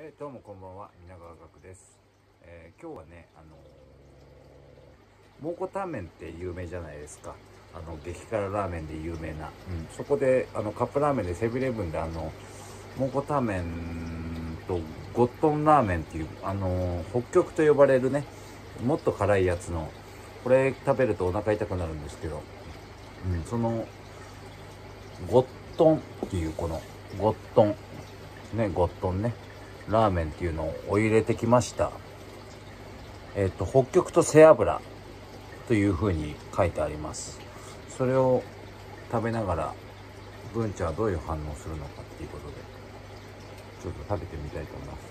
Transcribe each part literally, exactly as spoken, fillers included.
えー、どうもこんばんは、皆川岳です。えー、今日はね、あのー、蒙古タンメンって有名じゃないですか。あの激辛ラーメンで有名な、うん、そこであのカップラーメンでセブンイレブンであの蒙古タンメンとゴットンラーメンっていう、あのー、北極と呼ばれるね、もっと辛いやつの、これ食べるとお腹痛くなるんですけど、うん、そのゴットンっていう、このゴットンね、ゴットンね、ラーメンっていうのをお入れてきました。えっと北極と背脂という風に書いてあります。それを食べながら文ちゃんはどういう反応するのかっていうことで、ちょっと食べてみたいと思います。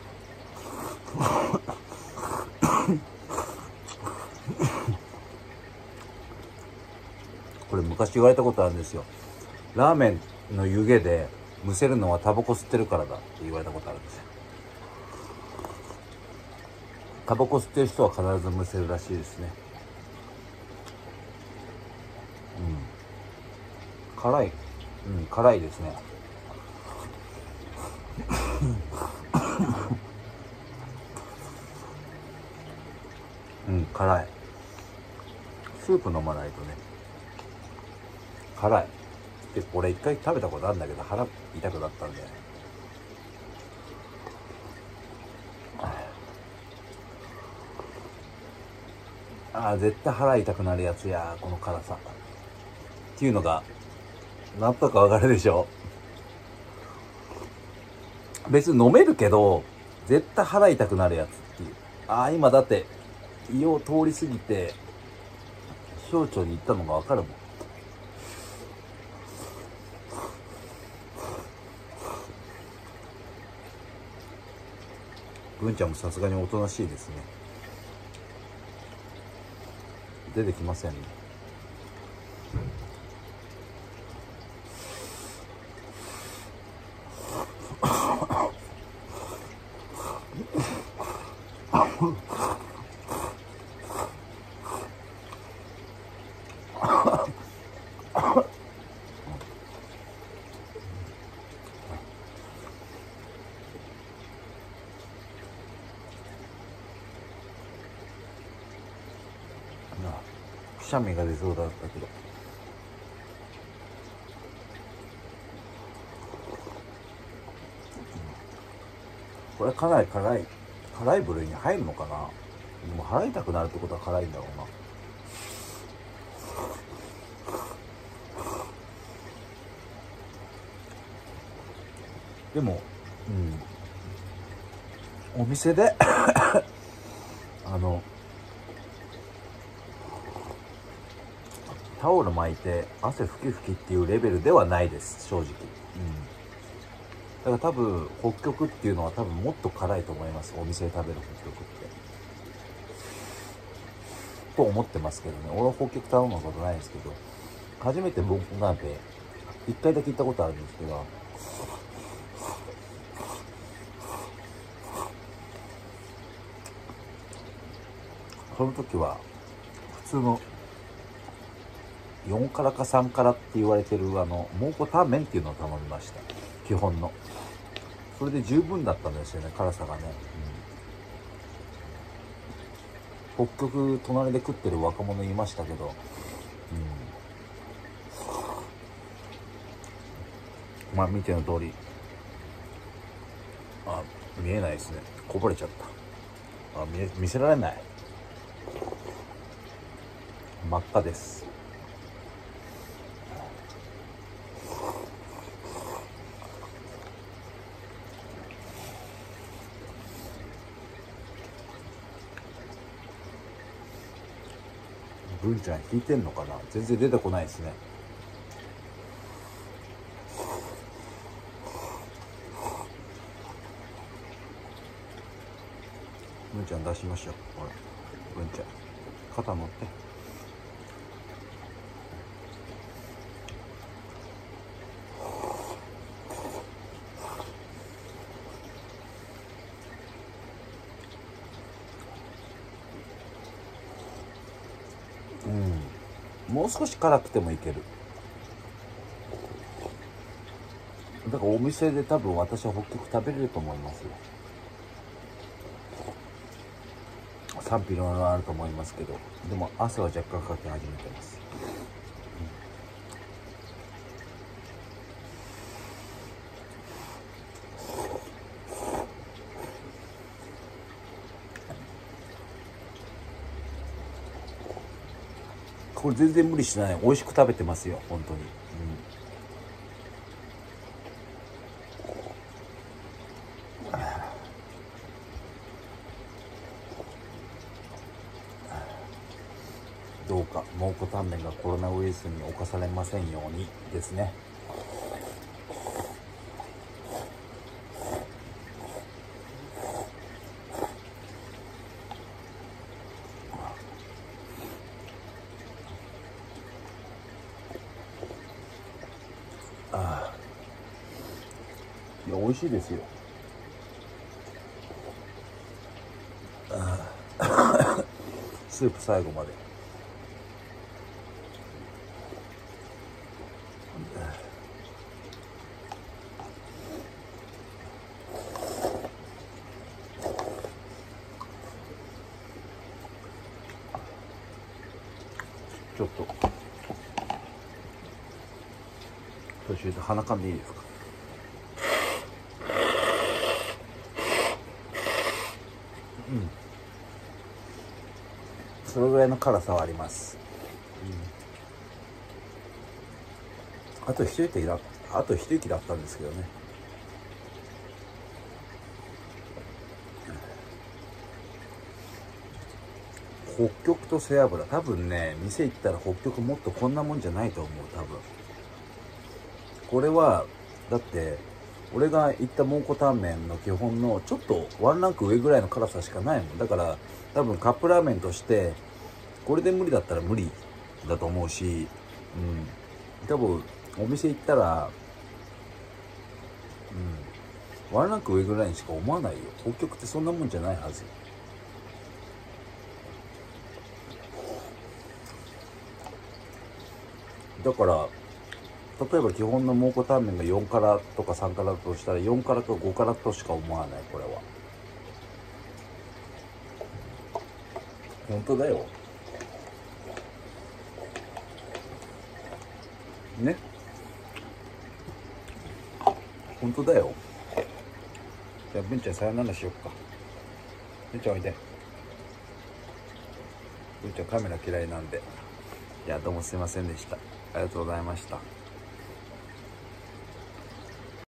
これ昔言われたことあるんですよ。ラーメンの湯気でむせるのはタバコ吸ってるからだって言われたことあるんですよ。タバコ吸ってる人は必ずむせるらしいですね。うん、辛い、うん、辛いですね。うん、辛い。スープ飲まないとね、辛い。で、俺一回食べたことあるんだけど腹痛くなったんで、ああ絶対腹痛くなるやつや、この辛さっていうのがなんとかわかるでしょ。別に飲めるけど絶対腹痛くなるやつっていう。ああ今だって胃を通り過ぎて小腸に行ったのがわかるもん。文ちゃんもさすがにおとなしいですね。出てきませんね。くしゃみが出そうだったけど、これかなり辛い辛い部類に入るのかな。でも腹痛くなるってことは辛いんだろうな。でも、うん、お店であのタオル巻いて汗ふきふきっていうレベルではないです、正直。うん、だから多分北極っていうのは多分もっと辛いと思います、お店で食べる北極ってと思ってますけどね。俺は北極頼んだことないんですけど、初めて僕なんて一回だけ行ったことあるんですけど、その時は普通のよん辛かさん辛って言われてるあの蒙古タンメンっていうのを頼みました、基本の。それで十分だったんですよね、辛さがね。うん、北極隣で食ってる若者いましたけど、うん、まあ見ての通り、あ、見えないですね、こぼれちゃった。あ、見え見せられない、真っ赤です。文ちゃん引いてんのかな、全然出てこないですね。文ちゃん出しましょう。ほら文ちゃん肩持って。うん、もう少し辛くてもいける。だからお店で多分私は北極食べれると思いますよ。 賛否両論あると思いますけど、でも汗は若干かき始めてます。これ全然無理しない。美味しく食べてますよ、本当に。うん、どうか蒙古タンメンがコロナウイルスに侵されませんようにですね。ああ、いや美味しいですよ。ああスープ最後まで。ちょっと途中で鼻かんでいいですか。うん、それぐらいの辛さはあります。うん、あと一息だあと一息だったんですけどね。北極と背脂、多分ね、店行ったら北極もっとこんなもんじゃないと思う。多分これはだって俺が行った蒙古タンメンの基本のちょっとワンランク上ぐらいの辛さしかないもん。だから多分カップラーメンとしてこれで無理だったら無理だと思うし、うん、多分お店行ったら、うん、ワンランク上ぐらいにしか思わないよ。北極ってそんなもんじゃないはず。だから例えば基本の蒙古タンメンがよんカラとかさんカラとしたらよんカラとごカラとしか思わない。これは本当だよね。本当だよ。じゃあ文ちゃんさよならしよっか。文ちゃんおいで。文ちゃんカメラ嫌いなんで。いやどうもすいませんでした。ありがとうございました。